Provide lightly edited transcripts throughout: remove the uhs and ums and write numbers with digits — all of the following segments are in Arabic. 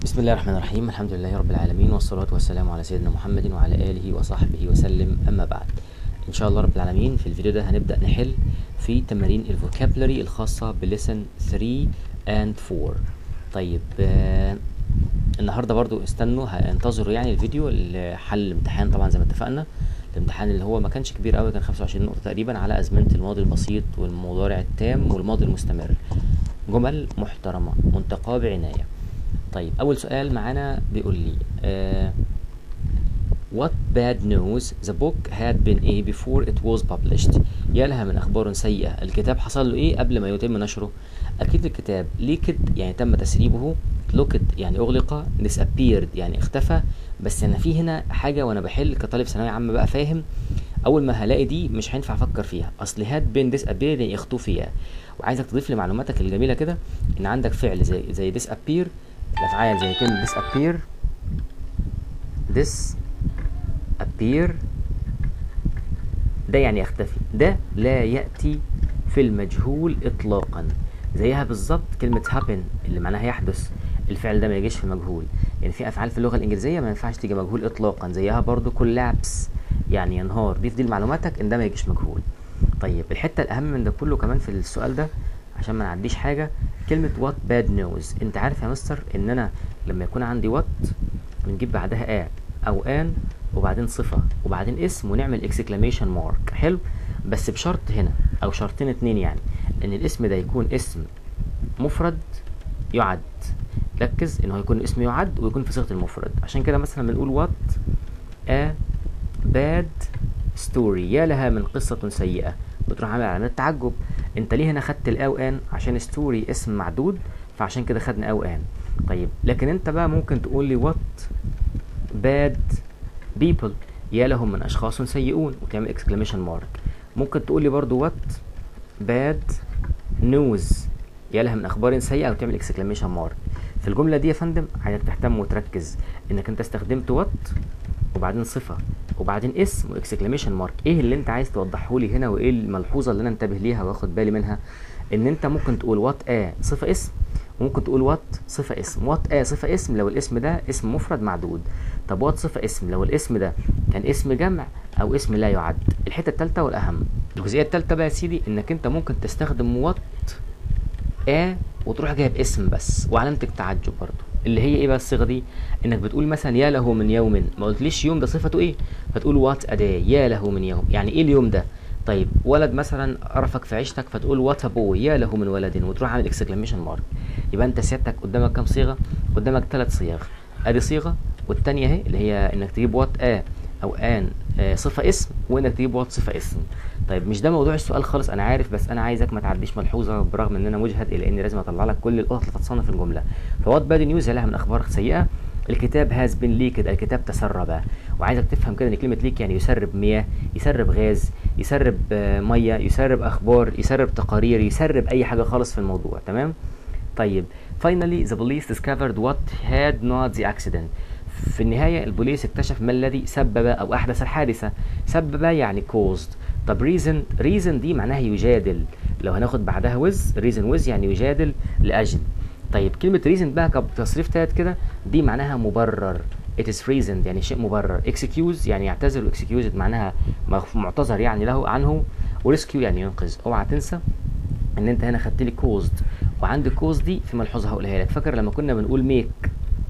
بسم الله الرحمن الرحيم. الحمد لله رب العالمين، والصلاة والسلام على سيدنا محمد وعلى آله وصحبه وسلم. أما بعد، إن شاء الله رب العالمين في الفيديو ده هنبدأ نحل في تمارين الفوكابلري الخاصة بليسن 3 and 4. طيب النهاردة برضو استنوا انتظروا يعني الفيديو حل الامتحان. طبعا زي ما اتفقنا الامتحان اللي هو ما كانش كبير قوي، كان 25 نقطة تقريبا على أزمنة الماضي البسيط والمضارع التام والماضي المستمر. جمل محترمة منتقاة بعناية. طيب أول سؤال معانا بيقول لي What bad news the book had been before it was published. يا لها من أخبار سيئة، الكتاب حصل له إيه قبل ما يتم نشره؟ أكيد الكتاب leaked يعني تم تسريبه، locked يعني أغلق، disappeared يعني اختفى. بس أنا في هنا حاجة وأنا بحل كطالب ثانوي عام بقى فاهم، أول ما هلاقي دي مش هينفع أفكر فيها، أصل had been disappeared يعني اختفي. وعايزك تضيف لي معلوماتك الجميلة كده إن عندك فعل زي disappear، الأفعال زي كلمة disappear ده يعني يختفي، ده لا يأتي في المجهول إطلاقا. زيها بالظبط كلمة happen اللي معناها يحدث، الفعل ده ما يجيش في المجهول. يعني في أفعال في اللغة الإنجليزية ما ينفعش تيجي مجهول إطلاقا، زيها برضو collapse يعني ينهار. ضيف دي لمعلوماتك إن ده ما يجيش مجهول. طيب الحتة الأهم من ده كله كمان في السؤال ده عشان ما نعديش حاجة، كلمة what bad news. انت عارف يا مستر ان انا لما يكون عندي what بنجيب بعدها او ان وبعدين صفة وبعدين اسم ونعمل exclamation mark. حلو، بس بشرط هنا او شرطين اتنين، يعني ان الاسم ده يكون اسم مفرد يعد. ركز انه يكون اسم يعد ويكون في صيغة المفرد. عشان كده مثلا بنقول what a bad story، يا لها من قصة سيئة، بتروح عامل علامات تعجب. انت ليه هنا خدت الاو ان؟ عشان ستوري اسم معدود، فعشان كده خدنا او ان. طيب لكن انت بقى ممكن تقول لي what bad people، يا لهم من اشخاص سيئون وتعمل exclamation mark. ممكن تقول لي برضو what bad news، يا لها من اخبار سيئة وتعمل exclamation mark. في الجملة دي يا فندم عايزك تهتم وتركز انك انت استخدمت what وبعدين صفة وبعدين اسم واكسكليميشن مارك. ايه اللي انت عايز توضحه لي هنا، وايه الملحوظه اللي انا انتبه ليها واخد بالي منها؟ ان انت ممكن تقول وات صفه اسم، وممكن تقول وات صفه اسم. وات صفه اسم لو الاسم ده اسم مفرد معدود. طب وات صفه اسم لو الاسم ده كان اسم جمع او اسم لا يعد. الحته الثالثه والاهم، الجزئيه الثالثه بقى يا سيدي، انك انت ممكن تستخدم وات وتروح جايب اسم بس وعلامه التعجب برضه، اللي هي ايه بقى الصيغه دي؟ انك بتقول مثلا يا له من يوم، ما قلتليش يوم ده صفته ايه، فتقول وات ا داي. يا له من يوم يعني ايه اليوم ده؟ طيب ولد مثلا قرفك في عيشتك فتقول وات ا بوي، يا له من ولد، وتروح عامل اكسكليميشن مارك. يبقى انت سيادتك قدامك كام صيغه؟ قدامك 3 صيغ. ادي صيغه والثانيه اهي اللي هي انك تجيب وات او ان صفه اسم، وانك تجيب وات صفه اسم. طيب مش ده موضوع السؤال خالص انا عارف، بس انا عايزك ما تعديش ملحوظه برغم ان انا مجهد الا اني لازم اطلع لك كل القطط اللي تتصنف في الجمله. فوات باد نيوز لها من اخبار سيئه، الكتاب هاز بين ليكد، الكتاب تسرب. وعايزك تفهم كده ان كلمه ليك يعني يسرب مياه، يسرب غاز، يسرب ميه، يسرب اخبار، يسرب تقارير، يسرب اي حاجه خالص في الموضوع. تمام؟ طيب finally the police discovered what had not the accident. في النهاية البوليس اكتشف ما الذي سبب أو أحدث الحادثة. سبب يعني caused. طب reason دي معناها يجادل، لو هناخد بعدها reason يعني يجادل لأجل. طيب كلمة reason بقى كتصريف تالت كده دي معناها مبرر. it is reasoned يعني شيء مبرر. excuse يعني يعتذر، excused معناها معتذر يعني له عنه، rescue يعني ينقذ. اوعى تنسى ان انت هنا خدت لي caused، وعند caused دي في ملحوظة هقولها لك. فاكر لما كنا بنقول make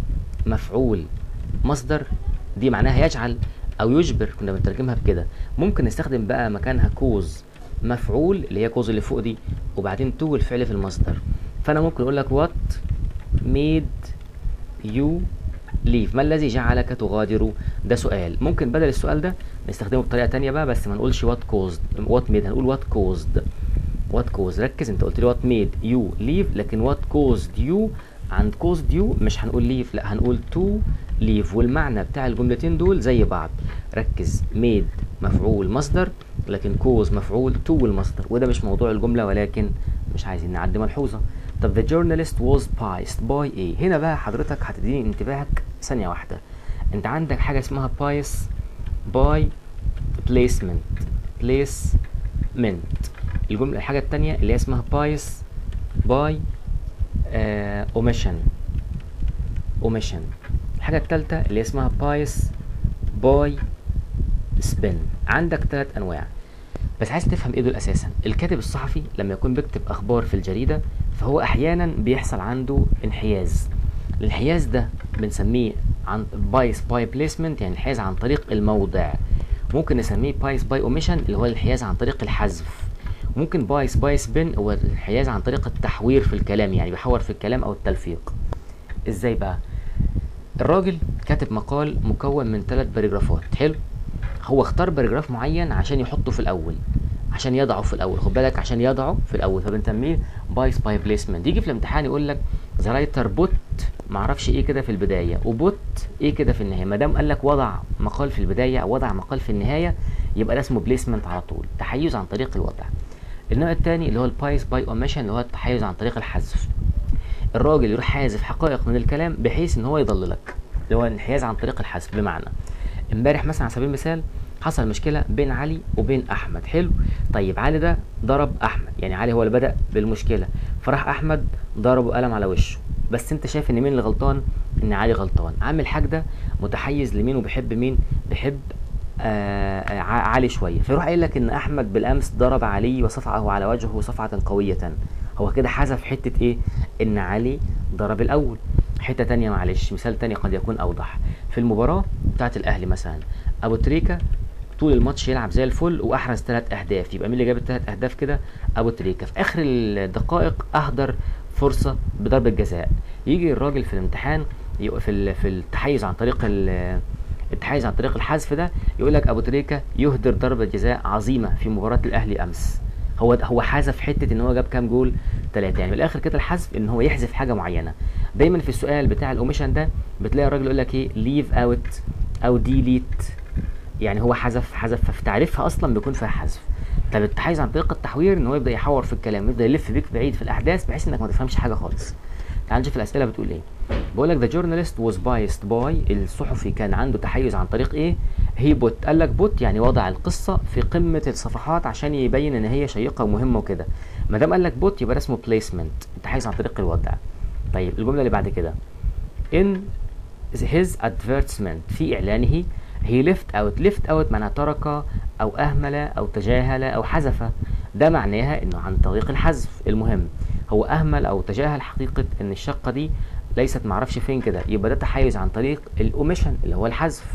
مفعول مصدر، دي معناها يجعل او يجبر، كنا بنترجمها بكده. ممكن نستخدم بقى مكانها كوز مفعول اللي هي كوز اللي فوق دي، وبعدين تو الفعل في المصدر. فانا ممكن اقول لك what made you leave، ما الذي جعلك تغادر؟ ده سؤال. ممكن بدل السؤال ده نستخدمه بطريقه تانية بقى، بس ما نقولش what made، هنقول what caused. ركز، انت قلت لي what made you leave، لكن what caused you، عند caused you مش هنقول leave، لا هنقول to leave. والمعنى بتاع الجملتين دول زي بعض. ركز، made مفعول مصدر، لكن cause مفعول to المصدر، وده مش موضوع الجملة ولكن مش عايزين نعدي ملحوظة. طب the journalist was biased by ايه؟ هنا بقى حضرتك هتديني انتباهك ثانية واحدة. انت عندك حاجة اسمها bias by placement. الجملة الحاجة التانية اللي هي اسمها bias by omission. omission. الحاجة التالتة اللي اسمها bias by spin. عندك 3 أنواع، بس عايز تفهم ايه دول اساسا. الكاتب الصحفي لما يكون بيكتب اخبار في الجريده فهو احيانا بيحصل عنده انحياز. الانحياز ده بنسميه عن بايس باي بليسمنت، يعني الانحياز عن طريق الموضع. ممكن نسميه بايس باي اوميشن اللي هو الانحياز عن طريق الحذف. ممكن بايس باي سبين هو الانحياز عن طريق التحوير في الكلام، يعني بيحور في الكلام او التلفيق. ازاي بقى؟ الراجل كاتب مقال مكون من 3 باراجرافات. حلو، هو اختار باراجراف معين عشان يحطه في الاول، عشان يضعه في الاول، خد بالك، عشان يضعه في الاول، فبنسميه بايس باي بليسمنت. يجي في الامتحان يقول لك ذا رايتر بوت معرفش ايه كده في البدايه وبوت ايه كده في النهايه. ما دام قال لك وضع مقال في البدايه او وضع مقال في النهايه يبقى ده اسمه بليسمنت على طول، تحيز عن طريق الوضع. النوع الثاني اللي هو البايس باي اوميشن اللي هو التحيز عن طريق الحذف. الراجل يروح حازف حقائق من الكلام بحيث ان هو يضللك، اللي هو الانحياز عن طريق الحذف. بمعنى امبارح مثلا على سبيل المثال حصل مشكله بين علي وبين احمد. حلو، طيب علي ده ضرب احمد، يعني علي هو اللي بدا بالمشكله، فراح احمد ضربه قلم على وشه. بس انت شايف ان مين اللي غلطان؟ ان علي غلطان. عم الحاج ده متحيز لمين وبيحب مين؟ بيحب علي شويه، فيروح قايل لك ان احمد بالامس ضرب علي وصفعه على وجهه صفعه قويه. هو كده حذف حته ايه؟ ان علي ضرب الاول. حته تانية، معلش مثال تاني قد يكون اوضح. في المباراه بتاعت الاهلي مثلا، ابو تريكه طول الماتش يلعب زي الفل واحرز 3 اهداف، يبقى مين اللي جاب ال3 اهداف كده؟ ابو تريكه. في اخر الدقائق اهدر فرصه بضربه جزاء. يجي الراجل في الامتحان في التحيز عن طريق التحيز عن طريق الحذف ده يقول لك ابو تريكه يهدر ضربه جزاء عظيمه في مباراه الاهلي امس. هو حذف حته ان هو جاب كام جول؟ 3. يعني من الاخر كده الحذف ان هو يحذف حاجه معينه. دايما في السؤال بتاع الاوميشن ده بتلاقي الراجل يقول لك ايه؟ ليف اوت او ديليت، يعني هو حذف ففي تعريفها اصلا بيكون فيها حذف. طب التحيز عن طريق التحوير ان هو يبدا يحور في الكلام، يبدا يلف بيك بعيد في الاحداث بحيث انك ما تفهمش حاجه خالص. تعال نشوف الاسئله بتقول ايه. بقول لك the journalist was biased by، الصحفي كان عنده تحيز عن طريق ايه؟ هي بوت. قال لك بوت يعني وضع القصه في قمه الصفحات عشان يبين ان هي شيقه ومهمه وكده. ما دام قال لك بوت يبقى ده اسمه placement، التحيز عن طريق الوضع. طيب الجمله اللي بعد كده in his advertisement، في اعلانه he left out معناها ترك او اهمل او تجاهل او حذف. ده معناها انه عن طريق الحذف. المهم هو اهمل او تجاهل حقيقه ان الشقه دي ليست معرفش فين كده، يبقى ده تحيز عن طريق الاوميشن اللي هو الحذف.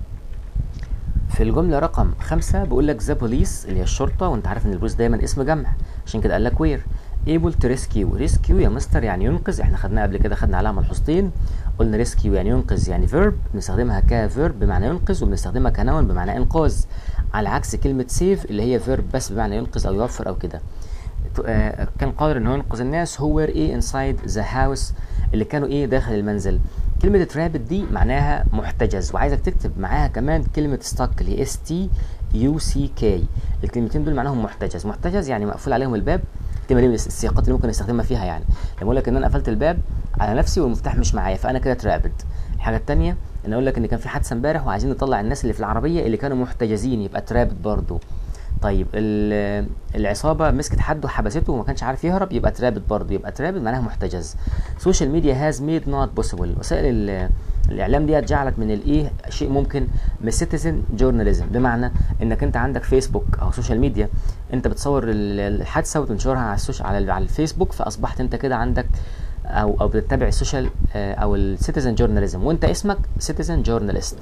في الجمله رقم 5 بيقول لك ذا بوليس اللي هي الشرطه، وانت عارف ان البوليس دايما اسم جمع عشان كده قال لك وير able to rescue يا مستر يعني ينقذ. احنا خدناها قبل كده، خدنا عليها ملحوظتين. قلنا rescue يعني ينقذ، يعني verb بنستخدمها كفيرب بمعنى ينقذ، وبنستخدمها كنون بمعنى انقاذ، على عكس كلمه سيف اللي هي verb بس بمعنى ينقذ او يوفر او كده. كان قادر ان هو ينقذ الناس هو ايه inside the house اللي كانوا ايه داخل المنزل. كلمه ترابت دي معناها محتجز، وعايزك تكتب معاها كمان كلمه stuck اللي هي STUCK. الكلمتين دول معناهم محتجز يعني مقفول عليهم الباب. الكلمه دي من السياقات اللي ممكن نستخدمها فيها، يعني لما اقول لك ان انا قفلت الباب على نفسي والمفتاح مش معايا فانا كده ترابت. الحاجه الثانيه ان اقول لك ان كان في حادثه امبارح وعايزين نطلع الناس اللي في العربيه اللي كانوا محتجزين، يبقى ترابت برضو. طيب العصابه مسكت حد وحبسته وما كانش عارف يهرب، يبقى ترابت برضو، يبقى ترابت معناها محتجز. سوشيال ميديا هاز ميد نوت بوسيبل، وسائل الاعلام دي جعلت من الايه شيء ممكن، من سيتيزن جورناليزم، بمعنى انك انت عندك فيسبوك او سوشيال ميديا، انت بتصور الحادثه وتنشرها على الفيسبوك، فاصبحت انت كده عندك او بتتبع السوشيال او السيتيزن جورناليزم، وانت اسمك سيتيزن جورناليست.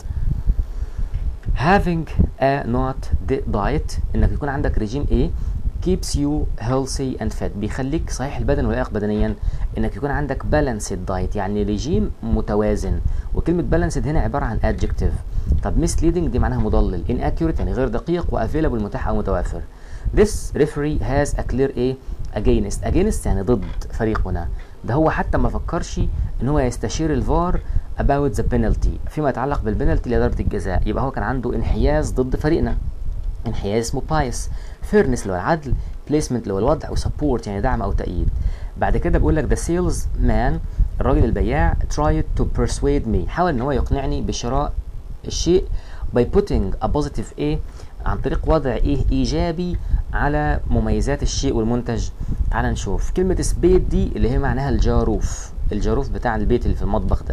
having a not diet انك يكون عندك ريجيم ايه keeps you healthy and fit، بيخليك صحيح البدن واللياقه بدنيا. انك يكون عندك balanced diet يعني ريجيم متوازن، وكلمه balanced هنا عباره عن adjective. طب misleading دي معناها مضلل، inaccurate يعني غير دقيق، وavailable متاح او متوافر. this referee has a clear ايه against يعني ضد فريقنا. ده هو حتى ما فكرش ان هو يستشير الفار about the penalty فيما يتعلق بالبنالتي اللي هي ضربة الجزاء، يبقى هو كان عنده انحياز ضد فريقنا. انحياز اسمه bias. fairness اللي هو العدل، placement اللي هو الوضع، وsupport يعني دعم او تأييد. بعد كده بيقول لك the salesman الراجل البياع tried to persuade me حاول ان هو يقنعني بشراء الشيء by putting a positive ايه عن طريق وضع ايه ايجابي على مميزات الشيء والمنتج. تعال نشوف كلمة سبيد دي اللي هي معناها الجاروف بتاع البيت اللي في المطبخ ده.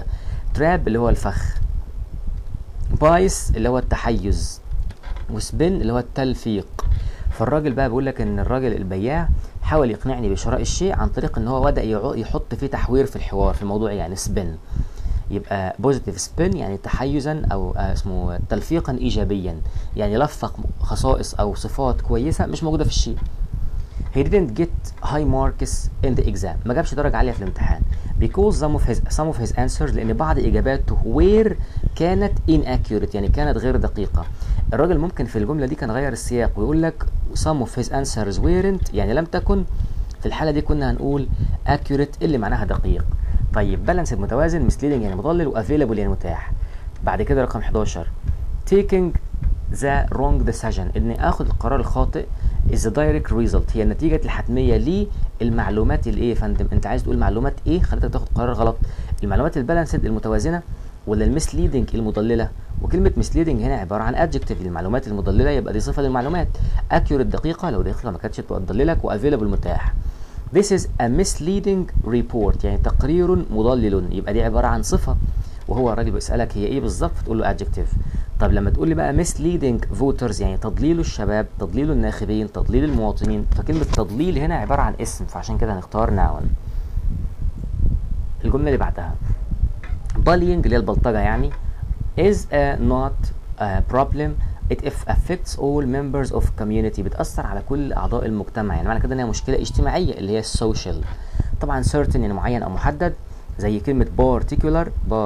trap اللي هو الفخ، بايس اللي هو التحيز، وسبين اللي هو التلفيق. فالراجل بقى بيقول لك ان الراجل البياع حاول يقنعني بشراء الشيء عن طريق ان هو بدأ يحط فيه تحوير في الحوار في الموضوع، يعني سبين. يبقى بوزيتيف سبين يعني تحيزا او اسمه تلفيقا ايجابيا، يعني لفق خصائص او صفات كويسه مش موجوده في الشيء. He didn't get high marks in the exam. ما جابش درجة عالية في الامتحان. Because some of his answers لأن بعض إجاباته were كانت inaccurate يعني كانت غير دقيقة. الراجل ممكن في الجملة دي كان غير السياق ويقول لك some of his answers weren't يعني لم تكن. في الحالة دي كنا هنقول accurate اللي معناها دقيق. طيب balanced متوازن، misleading يعني مضلل، وavailable يعني متاح. بعد كده رقم 11 taking the wrong decision إني آخذ القرار الخاطئ is the direct result هي النتيجة الحتمية للمعلومات الايه يا فندم؟ انت عايز تقول معلومات ايه خلتك تاخد قرار غلط؟ المعلومات البالانسد المتوازنة ولا المسليدنج المضللة؟ وكلمة مسليدنج هنا عبارة عن adjective للمعلومات المضللة، يبقى دي صفة للمعلومات. accurate دقيقة، لو دقيقة ما كانتش تضللك، وavailable متاح. This is a misleading report يعني تقرير مضلل، يبقى دي عبارة عن صفة، وهو الراجل بيسألك هي ايه بالظبط تقول له adjective. طب لما تقول لي بقى misleading voters يعني تضليل الشباب، تضليل الناخبين، تضليل المواطنين، فكلمة تضليل هنا عبارة عن اسم، فعشان كده هنختار noun. الجملة اللي بعدها bullying اللي هي البلطجة يعني is not a problem it affects all members of community بتأثر على كل أعضاء المجتمع، يعني معنى كده إنها مشكلة اجتماعية اللي هي social. طبعا certain يعني معين أو محدد، زي كلمة particular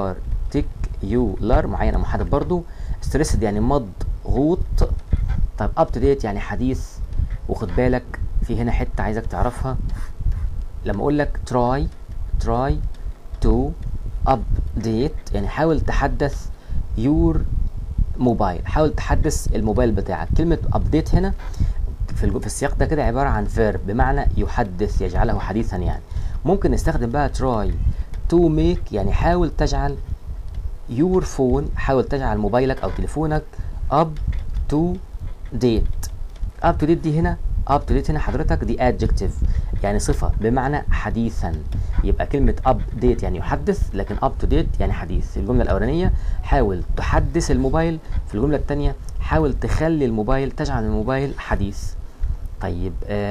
معين أو محدد برضو. stressed يعني مضغوط. طيب up to date يعني حديث. وخد بالك في هنا حتة عايزك تعرفها، لما أقول لك try to update يعني حاول تحدث your موبايل، حاول تحدث الموبايل بتاعك. كلمة update هنا في السياق ده كده عبارة عن verb بمعنى يحدث، يجعله حديثا يعني. ممكن نستخدم بقى try to make يعني حاول تجعل your phone، حاول تجعل موبايلك أو تليفونك up to date. up to date دي هنا up to date هنا حضرتك دي adjective يعني صفة بمعنى حديثا، يبقى كلمة update يعني يحدث، لكن up to date يعني حديث. في الجملة الأولانية حاول تحدث الموبايل، في الجملة الثانية حاول تخلي الموبايل، تجعل الموبايل حديث. طيب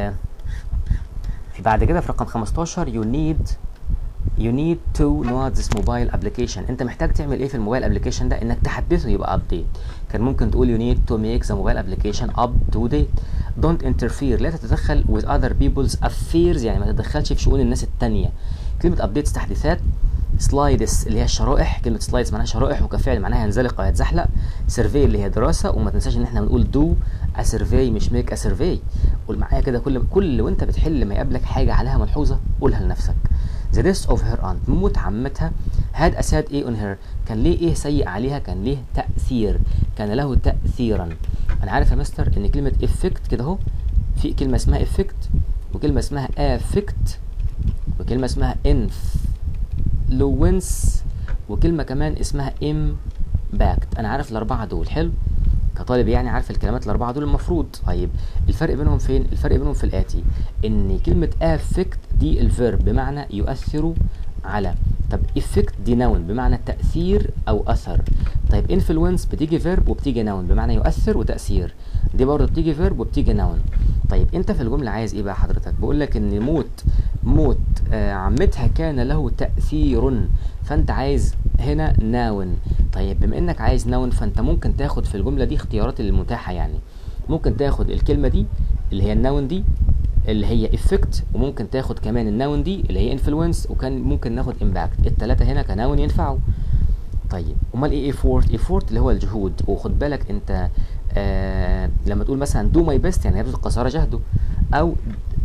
في بعد كده في رقم 15 you need to know this mobile application. انت محتاج تعمل ايه في الموبايل ابلكيشن ده؟ انك تحدثه يبقى update. كان ممكن تقول you need to make the mobile application up to date. don't interfere لا تتدخل with other people's affairs يعني ما تتدخلش في شؤون الناس التانية. كلمة updates تحديثات. slides اللي هي الشرائح، كلمة slides معناها شرائح، وكفعل معناها ينزلق او يتزحلق. survey اللي هي دراسة، وما تنساش ان احنا بنقول do a survey مش make a survey. قول معايا كده كل وانت بتحل ما يقابلك حاجة عليها ملحوظة قولها لنفسك. The death of her aunt موت عمتها had a sad ايه on her كان ليه ايه سيء عليها، كان ليه تأثير، كان له تأثيرا. انا عارف يا مستر ان كلمة effect كده اهو في كلمة اسمها effect وكلمة اسمها affect وكلمة اسمها influence وكلمة كمان اسمها impact. انا عارف الاربعة دول، حلو كطالب يعني عارف الكلمات الاربعة دول المفروض. طيب الفرق بينهم فين؟ الفرق بينهم في الآتي، ان كلمة affect دي الفيرب بمعنى يؤثر على، طب effect دي نون بمعنى تأثير أو أثر. طيب influence بتيجي فيرب وبتيجي نون بمعنى يؤثر وتأثير، دي برضه بتيجي فيرب وبتيجي نون. طيب أنت في الجملة عايز إيه بقى حضرتك؟ بقول لك إن موت عمتها كان له تأثير، فأنت عايز هنا نون. طيب بما إنك عايز نون فأنت ممكن تاخد في الجملة دي اختيارات المتاحة، يعني ممكن تاخد الكلمة دي اللي هي النون دي اللي هي effect، وممكن تاخد كمان النون دي اللي هي influence، وكان ممكن ناخد impact. الثلاثه هنا كنون ينفعوا. طيب امال ايه effort اللي هو الجهود. وخد بالك انت لما تقول مثلا do my best يعني يبذل قصارى جهده، او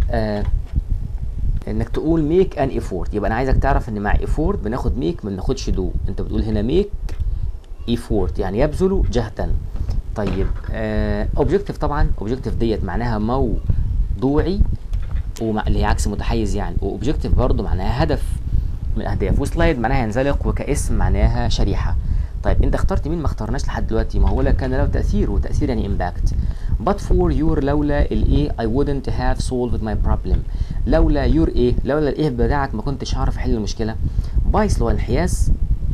انك تقول make an effort، يبقى انا عايزك تعرف ان مع effort بناخد make ما بناخدش do. انت بتقول هنا make effort يعني يبذل جهدا. طيب objective طبعا objective ديت معناها موضوعي اللي هي عكس متحيز يعني، واوبجكتيف برضه معناها هدف من الاهداف، وسلايد معناها ينزلق، وكاسم معناها شريحه. طيب انت اخترت مين؟ ما اخترناش لحد دلوقتي، ما هو لك كان له تاثير، وتاثير يعني امباكت. but for your لولا الايه I wouldn't have solved my problem. لولا your ايه، لولا الايه بتاعك ما كنتش هعرف احل المشكله. بايس اللي هو انحياز،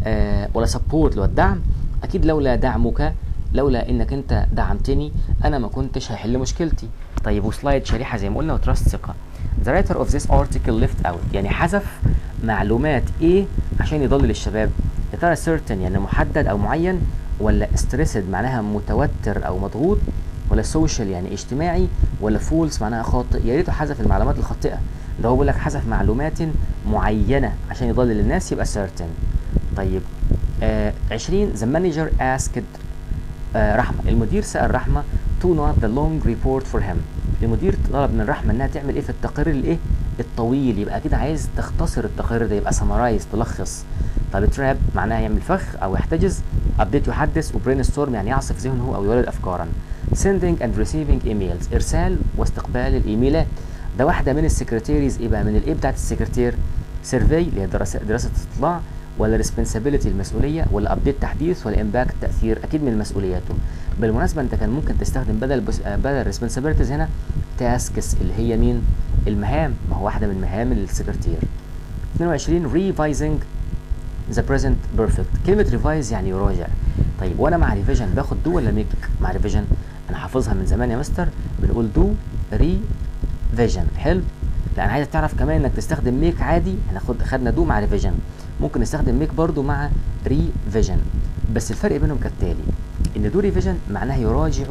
ولا سبورت اللي هو الدعم. اكيد لولا دعمك، لولا انك انت دعمتني انا ما كنتش هيحل مشكلتي. طيب وسلايد شريحه زي ما قلنا، وتراست ثقه. The writer of this article left out يعني حذف معلومات ايه عشان يضلل الشباب. يا ترى certain يعني محدد او معين، ولا stressed معناها متوتر او مضغوط، ولا social يعني اجتماعي، ولا false معناها خاطئ. يا ريته حذف المعلومات الخاطئه، ده هو بيقول لك حذف معلومات معينه عشان يضلل الناس يبقى certain. طيب 20 the manager asked رحمه، المدير سأل رحمه to note the long report for him. المدير طلب من رحمه انها تعمل ايه في التقرير الايه الطويل، يبقى اكيد عايز تختصر التقرير ده، يبقى summarize تلخص. طب تراب معناها يعمل فخ او يحتجز. update يحدث، وبرين ستورم يعني يعصف ذهنه او يولد افكارا. sending and receiving emails ارسال واستقبال الايميلات. ده واحده من السكرتيريز، يبقى من الايه بتاعت السكرتير سيرفي اللي هي دراسه استطلاع، ولا ريسبونسابيلتي المسؤوليه، ولا ابديت تحديث، ولا امباكت تاثير. اكيد من مسؤولياته. بالمناسبه انت كان ممكن تستخدم بدل ريسبونسابيلتيز هنا تاسكس اللي هي مين؟ المهام، ما هو واحده من مهام السكرتير. 22 revising the present perfect. كلمه ريفايز يعني يراجع. طيب وانا مع ريفيجن باخد دو ولا ميك؟ مع ريفيجن انا حافظها من زمان يا مستر، بنقول دو ريفيجن. حلو. لا انا عايزك تعرف كمان انك تستخدم ميك عادي، احنا خدنا دو مع ريفيجن، ممكن نستخدم ميك برضو مع ريفيجن. بس الفرق بينهم كالتالي، ان دو ريفيجن معناها يراجع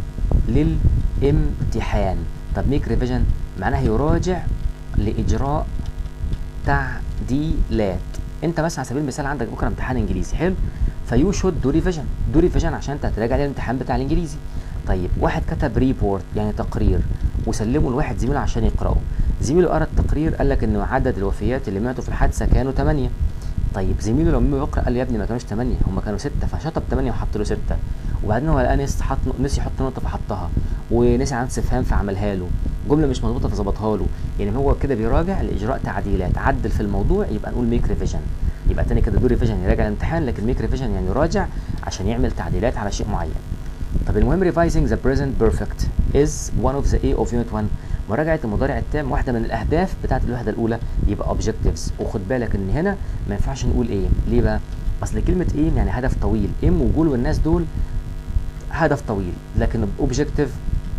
للامتحان، طب ميك ريفيجن معناها يراجع لاجراء تعديلات. انت مثلا على سبيل المثال عندك بكره امتحان انجليزي، حلو، فيو شود دو ريفيجن. دو ريفيجن عشان انت هتراجع الامتحان بتاع الانجليزي. طيب واحد كتب ريبورت يعني تقرير وسلمه لواحد زميله عشان يقراه، زميله قرا التقرير قال لك انه عدد الوفيات اللي ماتوا في الحادثه كانوا 8. طيب زميله لما يقرا قال له يا ابني ما كانوش 8، هم كانوا 6، فشطب 8 وحط له 6. وبعدين هو لقى نسي يحط نقطه فحطها، ونسي علامه استفهام فعملها له، جمله مش مظبوطه فظبطها له. يعني هو كده بيراجع لاجراء تعديلات، عدل في الموضوع، يبقى نقول ميك ريفيجن. يبقى تاني كده دو ريفيجن يراجع الامتحان، لكن ميك ريفيجن يعني يراجع عشان يعمل تعديلات على شيء معين. طب المهم revising the present perfect is one of the A of unit 1. مراجعه المضارع التام واحده من الاهداف بتاعت الوحده الاولى، يبقى objectives. وخد بالك ان هنا ما ينفعش نقول ايه، ليه بقى؟ اصل كلمه ايه يعني هدف طويل، ام وجول والناس دول هدف طويل، لكن objective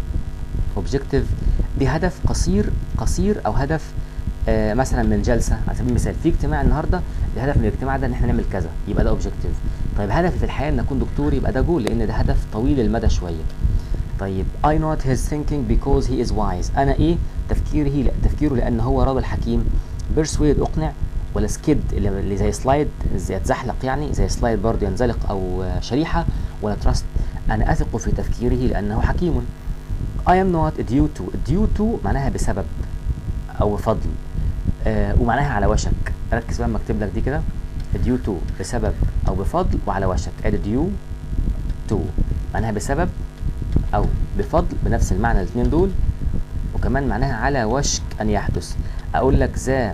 دي هدف قصير او هدف مثلا من جلسه. على سبيل المثال في اجتماع النهارده، الهدف من الاجتماع ده ان احنا نعمل كذا، يبقى ده اوبجكتيف. طيب هدفي في الحياه ان اكون دكتور، يبقى ده جول، لان ده هدف طويل المدى شويه. طيب I not his thinking because he is wise. انا ايه تفكيره لان هو راجل حكيم. persuade اقنع، ولا سكيد اللي زي سلايد زي يتزحلق يعني زي سلايد برضه ينزلق او شريحه، ولا تراست انا اثق في تفكيره لانه حكيم. I am not due to معناها بسبب او بفضل، ومعناها على وشك. ركز بقى مكتب لك دي كده، due to بسبب او بفضل وعلى وشك. ادي due to معناها بسبب او بفضل بنفس المعنى الاثنين دول، وكمان معناها على وشك ان يحدث. اقول لك ذا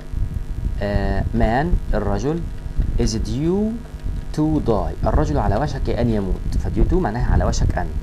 man الرجل is due to die، الرجل على وشك ان يموت، فdue to معناها على وشك ان.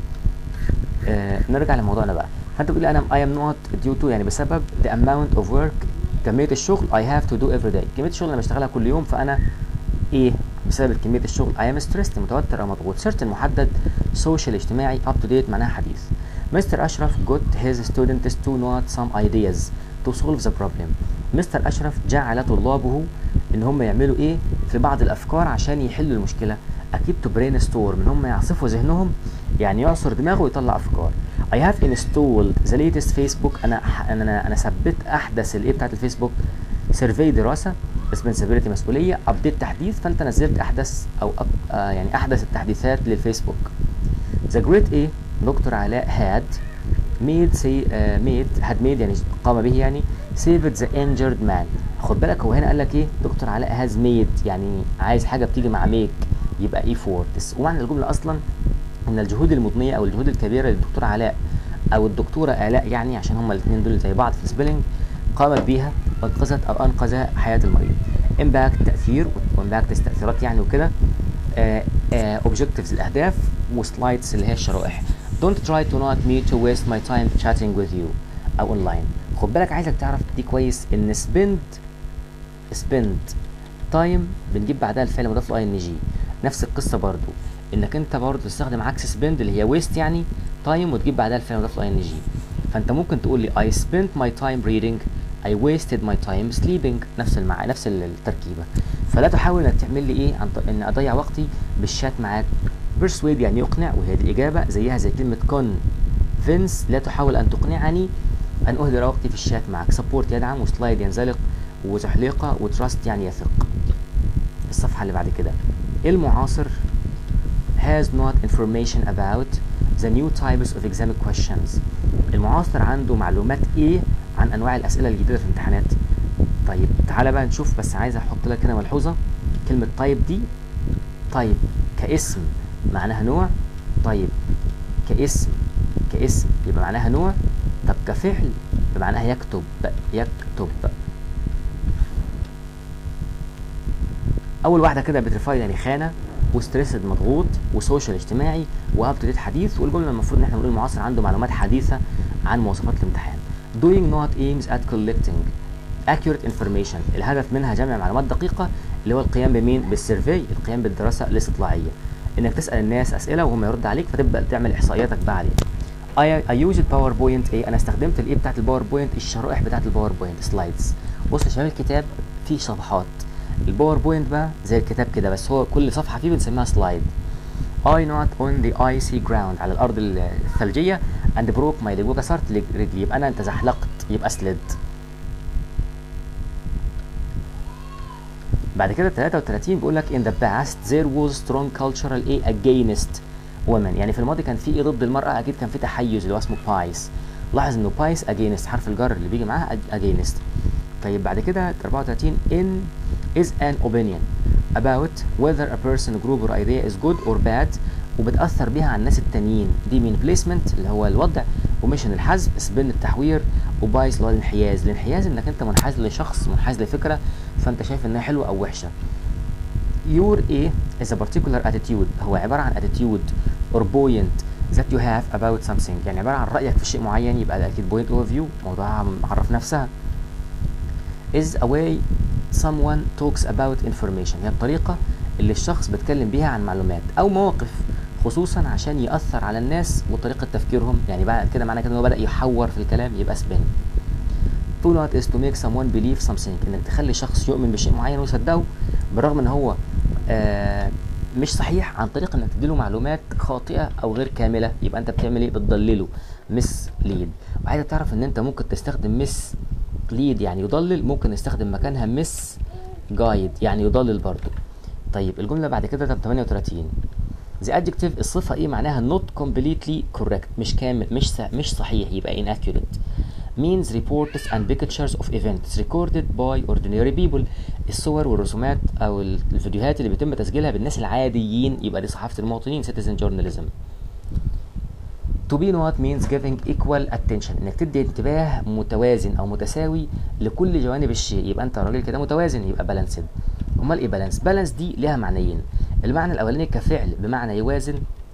نرجع لموضوعنا بقى. فانت بتقول انا I am not due to يعني بسبب the amount of work كمية الشغل I have to do every day. كمية الشغل انا بشتغلها كل يوم، فانا ايه بسبب كمية الشغل I am stressed متوتر او مضغوط. certain محدد، social اجتماعي، up to date معناها حديث. مستر اشرف got his students to note some ideas to solve the problem. مستر اشرف جعل طلابه ان هم يعملوا ايه في بعض الافكار عشان يحلوا المشكلة. اكيد to brainstorm ان هم يعصفوا ذهنهم، يعني يعصر دماغه ويطلع افكار. I have installed the latest Facebook. انا ثبت احدث الايه بتاعت الفيسبوك. survey دراسه، responsibility مسؤوليه، update تحديث، فانت نزلت احدث او يعني احدث التحديثات للفيسبوك. the great ايه دكتور علاء had made يعني قام به يعني saved the injured man. خد بالك هو هنا قال لك ايه دكتور علاء has made، يعني عايز حاجه بتيجي مع make يبقى efforts. ومعنى الجمله اصلا ان الجهود المضنيه او الجهود الكبيره للدكتور علاء او الدكتوره آلاء، يعني عشان هما الاثنين دول زي بعض في السبيلنج، قامت بيها وانقذت او انقذ حياه المريض. امباكت تاثير، وامباكت تاثيرات يعني وكده. اوبجكتيفز الاهداف، وسلايدز اللي هي الشرائح. don't try to not me to waste my time chatting with you او online. خد بالك عايزك تعرف دي كويس ان spend التايم بنجيب بعدها الفعل مضاف له اي ان جي. نفس القصه برضو انك انت برضو تستخدم عكس سبند اللي هي ويست يعني تايم وتجيب بعدها الفعل مضاف له اي ان جي. فانت ممكن تقول لي I spent my time reading I wasted my time sleeping، نفس التركيبه. فلا تحاول انك تعمل لي ايه ان اضيع وقتي بالشات معاك. persuade يعني يقنع وهي دي الاجابه، زيها زي كلمه convince لا تحاول ان تقنعني ان اهدر وقتي في الشات معك. support يدعم، وسلايد ينزلق، وتحليقه، وتراست يعني يثق. الصفحه اللي بعد كده المعاصر has not information about the new types of exam questions. المعاصر عنده معلومات ايه عن انواع الاسئله الجديده في الامتحانات. طيب تعالى بقى نشوف، بس عايز احط لك هنا ملحوظه. كلمه طيب دي طيب كاسم معناها نوع، طيب كاسم يبقى معناها نوع، طب كفعل بمعناها يكتب. اول واحده كده بترفايد يعني خانه، وستريسد مضغوط، وسوشيال اجتماعي، واب تو ديت حديث. والجمله المفروض ان احنا نقول المعاصر عنده معلومات حديثه عن مواصفات الامتحان. doing not aims at collecting accurate information. الهدف منها جمع معلومات دقيقه اللي هو القيام بمين؟ بالسيرفي، القيام بالدراسه الاستطلاعيه، انك تسال الناس اسئله وهم يرد عليك فتبدا تعمل احصائياتك بقى عليها. I used PowerPoint ايه؟ انا استخدمت الايه بتاعت الباوربوينت، الشرائح بتاعت الباوربوينت سلايدز. بص يا شباب الكتاب فيه صفحات، الباوربوينت بقى زي الكتاب كده بس هو كل صفحه فيه بنسميها سلايد. I not on the icy ground على الارض الثلجيه and broke my leg وكسرت رجلي، يبقى انا انت زحلقت، يبقى سلد. بعد كده 33 بيقول لك in the past there was strong cultural ايه against women، يعني في الماضي كان في ايه ضد المراه، اكيد كان في تحيز اللي هو اسمه بايس. لاحظ انه بايس against حرف الجر اللي بيجي معاها against. طيب بعد كده 34 in is an opinion about whether a person group or idea is good or bad، وبتأثر بيها على الناس التانيين. دي من placement اللي هو الوضع، وميشن الحذف، سبين التحوير، وبايس اللي هو الانحياز. الانحياز انك انت منحاز لشخص، منحاز لفكره فانت شايف انها حلوه او وحشه. your a is a particular attitude هو عباره عن attitude or point that you have about something، يعني عباره عن رايك في شيء معين، يبقى ده اكيد point of view موضوعها معرف نفسها. is a way someone talks about information هي الطريقة اللي الشخص بيتكلم بيها عن معلومات أو مواقف، خصوصا عشان يأثر على الناس وطريقة تفكيرهم، يعني بعد كده معنى كده إن هو بدأ يحور في الكلام يبقى spin. to not is to make someone believe something إنك تخلي شخص يؤمن بشيء معين ويصدقه بالرغم إن هو مش صحيح، عن طريق إنك تديله معلومات خاطئة أو غير كاملة، يبقى أنت بتعمل إيه؟ بتضلله mislead. وعايز تعرف إن أنت ممكن تستخدم lead يعني يضلل، ممكن نستخدم مكانها مس جايد يعني يضلل برضو. طيب الجمله بعد كده 38 the adjective الصفه ايه معناها not completely correct مش كامل، مش صحيح، يبقى inaccurate. means reports and pictures of events recorded by ordinary people الصور والرسومات او الفيديوهات اللي بيتم تسجيلها بالناس العاديين، يبقى دي صحافه المواطنين citizen journalism. to be not means giving equal attention انك تدي انتباه متوازن او متساوي لكل جوانب الشيء، يبقى انت راجل كده متوازن يبقى balanced. امال ايه بالانس دي ليها معنيين، المعنى الاولاني كفعل بمعنى يوازن،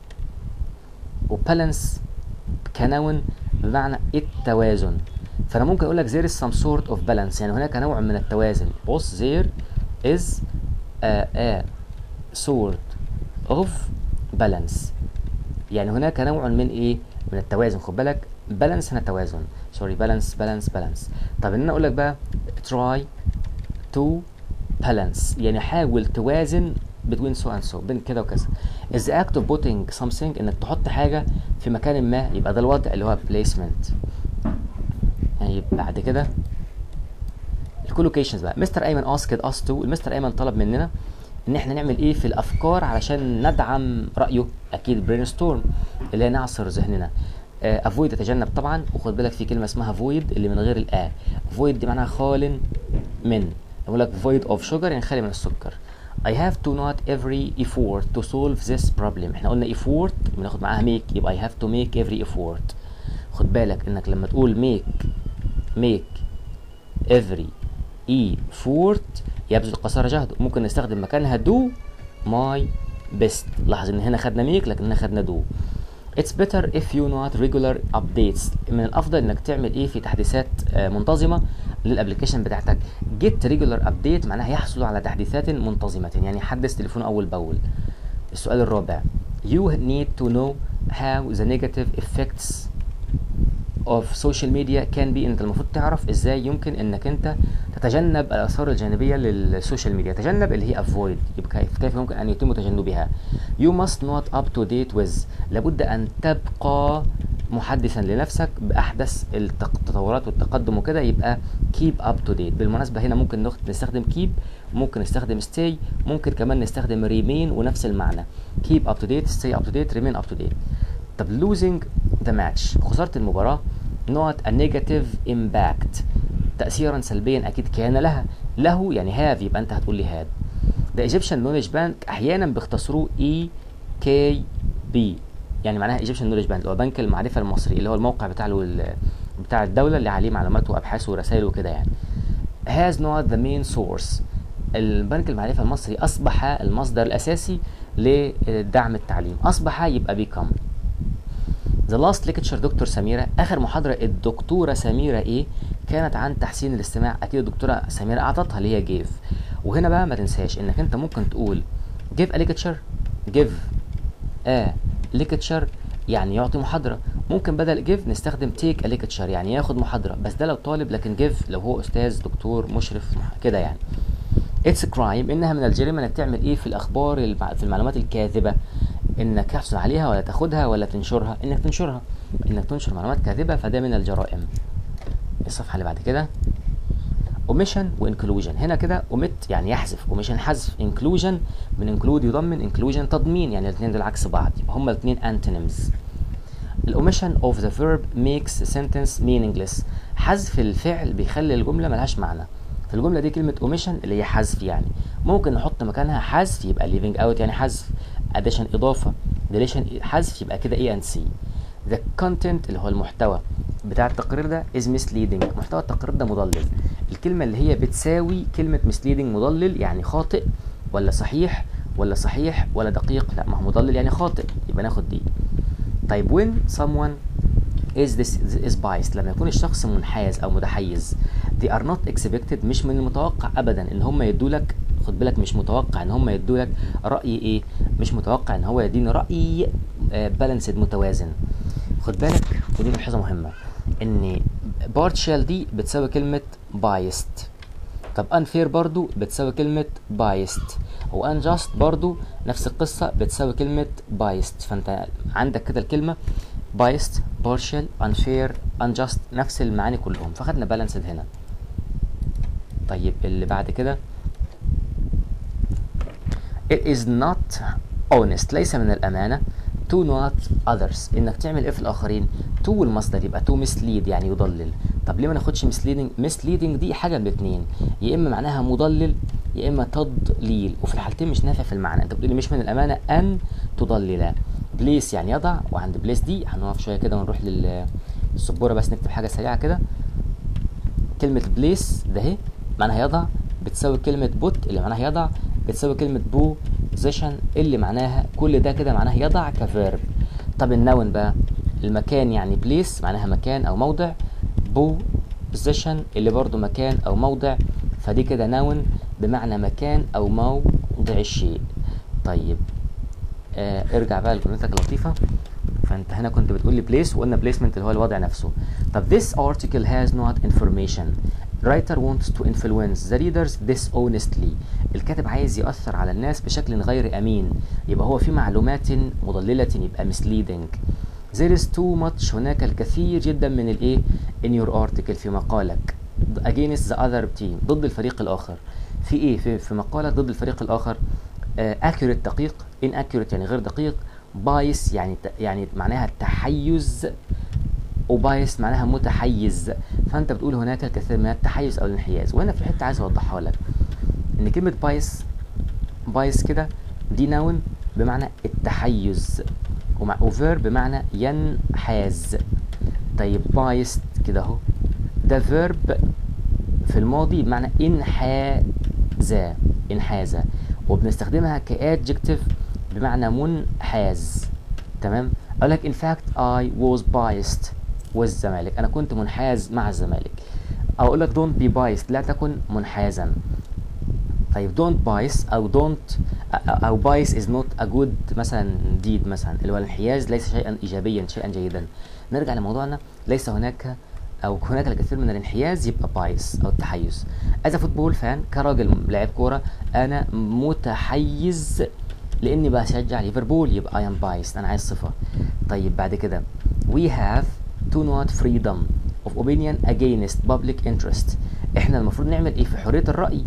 وبالانس كنون بمعنى التوازن. فانا ممكن اقول لك there is some sort of balance يعني هناك نوع من التوازن. بص there is a sort of balance يعني هناك نوع من ايه؟ من التوازن. خد بالك بالانس هنا توازن، سوري بالانس. طب ان انا اقول لك بقى try to balance يعني حاول توازن between so and so بين كده وكذا. is the act of putting something انك تحط حاجه في مكان ما، يبقى ده الوضع اللي هو placement. يعني بعد كده الكولوكيشنز بقى. مستر ايمن asked us to المستر ايمن طلب مننا ان احنا نعمل ايه في الافكار علشان ندعم رايه، اكيد برين ستورم اللي هي نعصر ذهننا. افويد تتجنب طبعا، وخد بالك في كلمه اسمها فويد اللي من غير الآ. فويد دي معناها خال من، اقول لك فويد اوف شوجر يعني خالي من السكر. I have to not every effort to solve this problem. احنا قلنا effort بناخد معاها make، يبقى I have to make every effort. خد بالك انك لما تقول make every effort يبذل قصارى جهده، ممكن نستخدم مكانها do my best. لاحظ ان هنا خدنا make لكن هنا خدنا do. It's better if you not regular updates. من الافضل انك تعمل ايه في تحديثات منتظمه للابلكيشن بتاعتك. get regular update معناها يحصل على تحديثات منتظمة، يعني يحدث تليفونه أول بأول. السؤال الرابع you need to know how the negative effects of social media can be. انت المفروض تعرف ازاي يمكن انك انت تتجنب الاثار الجانبيه للسوشيال ميديا. تجنب اللي هي avoid، يبقى كيف يمكن ان يتم تجنبها. you must not up to date with، لابد ان تبقى محدثا لنفسك باحدث التطورات والتقدم وكده، يبقى keep up to date. بالمناسبه هنا ممكن نستخدم keep، ممكن نستخدم stay، ممكن كمان نستخدم remain ونفس المعنى. keep up to date، stay up to date، remain up to date. طب losing the match، خسارة المباراة، not a negative impact، تأثيرا سلبيا أكيد كان لها. له يعني have، يبقى أنت هتقول لي had. the Egyptian Knowledge Bank أحيانا بيختصروه EKB، يعني معناها Egyptian Knowledge Bank اللي هو بنك المعرفة المصري، اللي هو الموقع بتاع الدولة اللي عليه معلومات وأبحاث ورسائل وكده يعني. has not the main source، البنك المعرفة المصري أصبح المصدر الأساسي لدعم التعليم. أصبح يبقى become. The last lecture دكتور سميرة، آخر محاضرة الدكتورة سميرة إيه؟ كانت عن تحسين الاستماع. أكيد الدكتورة سميرة أعطتها اللي هي give. وهنا بقى ما تنساش إنك أنت ممكن تقول give a lecture، give a lecture يعني يعطي محاضرة. ممكن بدل give نستخدم take a lecture يعني ياخد محاضرة، بس ده لو طالب، لكن give لو هو أستاذ دكتور مشرف كده يعني. It's a crime، إنها من الجريمة إنك تعمل إيه في الأخبار، في المعلومات الكاذبة، انك تحصل عليها ولا تاخدها ولا تنشرها. انك تنشرها، انك تنشر معلومات كاذبه، فده من الجرائم. الصفحه اللي بعد كده omission وانكلوجن. هنا كده omit يعني يحذف، omission حذف، inclusion من include يضمن، inclusion تضمين، يعني الاثنين دول عكس بعض، يبقى هما الاثنين antonyms. الاوميشن of the verb makes the sentence meaningless، حذف الفعل بيخلي الجمله ملهاش معنى. في الجمله دي كلمه omission اللي هي حذف، يعني ممكن نحط مكانها حذف يبقى leaving out يعني حذف، addition إضافة، deletion حذف، يبقى كده A and C. the content اللي هو المحتوى بتاع التقرير ده is misleading، محتوى التقرير ده مضلل. الكلمة اللي هي بتساوي كلمة misleading مضلل، يعني خاطئ ولا صحيح ولا دقيق، لا ما هو مضلل يعني خاطئ، يبقى ناخد دي. طيب when someone is biased، لما يكون الشخص منحاز أو متحيز. they are not expected، مش من المتوقع أبدا إن هم يدولك، خد بالك مش متوقع ان هم يدولك رأي ايه، مش متوقع ان هو يديني رأي بالانسد متوازن. خد بالك ودي ملحوظة مهمة، ان partial دي بتساوي كلمة biased. طب unfair برضو بتساوي كلمة biased، و unjust برضو نفس القصة بتساوي كلمة biased. فانت عندك كده الكلمة biased، partial، unfair، unjust نفس المعاني كلهم، فخدنا balanced هنا. طيب اللي بعد كده it is not honest، ليس من الأمانة to not others، إنك تعمل إيه في الآخرين. to المصدر يبقى to mislead يعني يضلل. طب ليه ما ناخدش misleading دي حاجة من الاتنين، يا إما معناها مضلل يا إما تضليل، وفي الحالتين مش نافع في المعنى. أنت بتقولي مش من الأمانة أن تضلل. place يعني يضع، وعند place دي هنقف شوية كده ونروح للسبورة بس نكتب حاجة سريعة كده. كلمة place ده اهي معناها يضع، بتساوي كلمة put اللي معناها يضع، بتساوي كلمة position اللي معناها كل ده كده معناها يضع كفيرب. طب النون بقى، المكان يعني place معناها مكان أو موضع، position اللي برضو مكان أو موضع، فدي كده نون بمعنى مكان أو موضع الشيء. طيب ارجع بقى لكلمتك اللطيفة. فانت هنا كنت بتقول لي place، وقلنا placement اللي هو الوضع نفسه. طب this article has not information، writer wants to influence the readers dishonestly، الكاتب عايز يؤثر على الناس بشكل غير أمين، يبقى هو في معلومات مضللة يبقى misleading. there is too much، هناك الكثير جدا من الايه in your article في مقالك، against the other team ضد الفريق الآخر. في ايه في مقالك ضد الفريق الآخر. accurate دقيق، inaccurate يعني غير دقيق، bias يعني معناها تحيز، وبايس معناها متحيز. فانت بتقول هناك الكثير من التحيز او الانحياز. وهنا في حته عايز اوضحها لك ان كلمه بايس كده دي نون بمعنى التحيز، وفيرب بمعنى ينحاز. طيب بايس كده اهو ده فيرب في الماضي بمعنى انحاز، وبنستخدمها كادجكتيف بمعنى منحاز. تمام. اقول لك in fact I was biased والزمالك، انا كنت منحاز مع الزمالك. او اقول لك don't be biased، لا تكن منحازا. طيب don't bias او don't او bias is not a good مثلا deed مثلا، اللي هو الانحياز ليس شيئا ايجابيا شيئا جيدا. نرجع لموضوعنا، ليس هناك او هناك الكثير من الانحياز يبقى بايس او التحيز. از فوتبول فان، كراجل لاعب كوره انا متحيز لاني بشجع ليفربول، يبقى I am biased، انا عايز صفه. طيب بعد كده we have to not freedom of opinion against public interest، احنا المفروض نعمل ايه في حريه الراي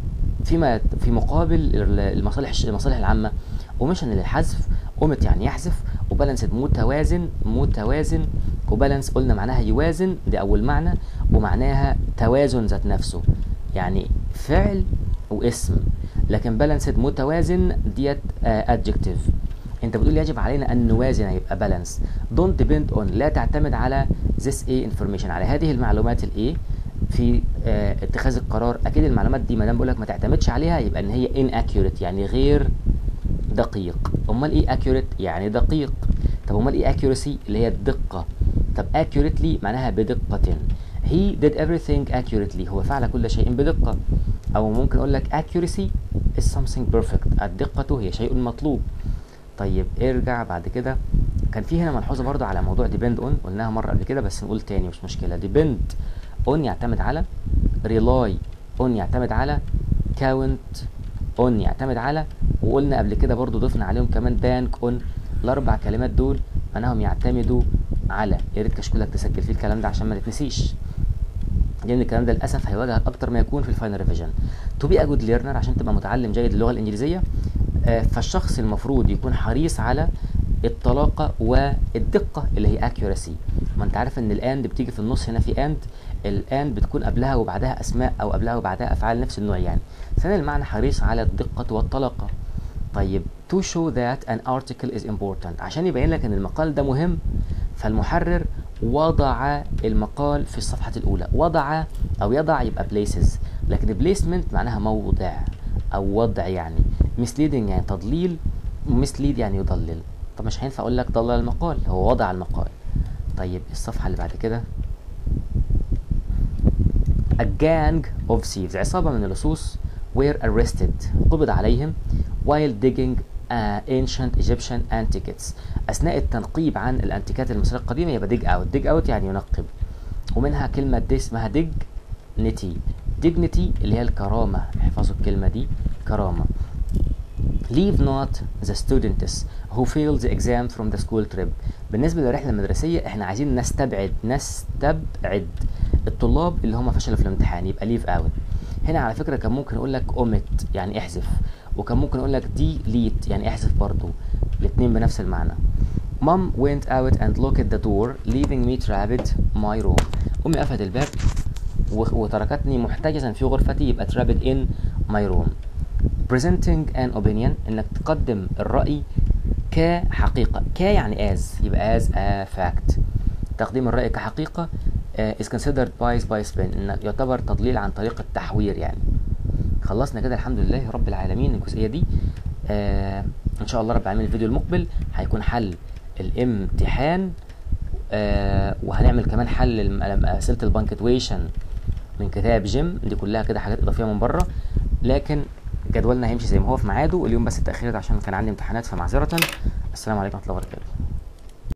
في مقابل المصالح العامه. اوميشن للحذف، اومت يعني يحذف، وبالانسد متوازن، وبالانس قلنا معناها يوازن، دي اول معنى، ومعناها توازن ذات نفسه يعني فعل واسم. لكن بالانسد متوازن ديت ادجكتيف. انت بتقول يجب علينا ان نوازن، يبقى بالانس. دونت depend on، لا تعتمد على this a information، على هذه المعلومات الايه في اتخاذ القرار. اكيد المعلومات دي ما دام بقول لك ما تعتمدش عليها يبقى ان هي inaccurate يعني غير دقيق. امال ايه accurate؟ يعني دقيق. طب امال ايه accuracy؟ اللي هي الدقه. طب accurately معناها بدقه. he did everything accurately، هو فعل كل شيء بدقه. او ممكن اقول لك accuracy is something perfect، الدقه هي شيء مطلوب. طيب ارجع بعد كده، كان في هنا ملحوظه برضو على موضوع depend on، قلناها مره قبل كده بس نقول تاني مش مشكله. depend on يعتمد على، rely on يعتمد على، count on يعتمد على، وقلنا قبل كده برضو ضفنا عليهم كمان bank on. الاربع كلمات دول معناهم يعتمدوا على. يا ريت كشكولك تسجل فيه الكلام ده عشان ما تتنسيش، لان الكلام ده للاسف هيواجهك اكتر ما يكون في الفاينل ريفيجن. تو بي ا جود ليرنر، عشان تبقى متعلم جيد للغه الانجليزيه، فالشخص المفروض يكون حريص على الطلاقه والدقه اللي هي accuracy. ما انت عارف ان الاند بتيجي في النص هنا في اند، الاند بتكون قبلها وبعدها اسماء او قبلها وبعدها افعال نفس النوع يعني. ثاني المعنى حريص على الدقه والطلاقه. طيب to show that an article is important، عشان يبين لك ان المقال ده مهم، فالمحرر وضع المقال في الصفحة الأولى. وضع أو يضع يبقى places، لكن placement معناها موضع أو وضع يعني. misleading يعني تضليل، mislead يعني يضلل. طب مش هينفع أقول لك ضلل المقال، هو وضع المقال. طيب الصفحة اللي بعد كده، a gang of thieves، عصابة من اللصوص were arrested، قبض عليهم while digging ancient Egyptian antiquities، أثناء التنقيب عن الأنتيكات المصرية القديمة. يبقى dig out يعني ينقب. ومنها كلمة دي اسمها dignity اللي هي الكرامة، احفظوا الكلمة دي، كرامة. leave not the students who failed the exam from the school trip، بالنسبة للرحلة المدرسية احنا عايزين نستبعد الطلاب اللي هم فشلوا في الامتحان، يبقى leave out. هنا على فكرة كان ممكن اقول لك omit يعني احذف، وكان ممكن اقول لك delete يعني احذف برضو، الاثنين بنفس المعنى. Mom went out and locked the door leaving me trapped my room، امي قفلت الباب وتركتني محتجزا في غرفتي، يبقى trapped in my room. presenting an opinion انك تقدم الرأي كحقيقة، يعني as، يبقى as a fact. تقديم الرأي كحقيقة is considered bias by spin، انه يعتبر تضليل عن طريق التحوير يعني. خلصنا كده الحمد لله رب العالمين الجزئية دي. ان شاء الله رب العالمين الفيديو المقبل هيكون حل الامتحان، وهنعمل كمان حل اسئلة البانكتويشن من كتاب جيم، دي كلها كده حاجات اضافية من بره، لكن جدولنا هيمشي زي ما هو في ميعاده. اليوم بس اتأخرت عشان كان عندي امتحانات، فمعذرة. السلام عليكم ورحمة الله وبركاته.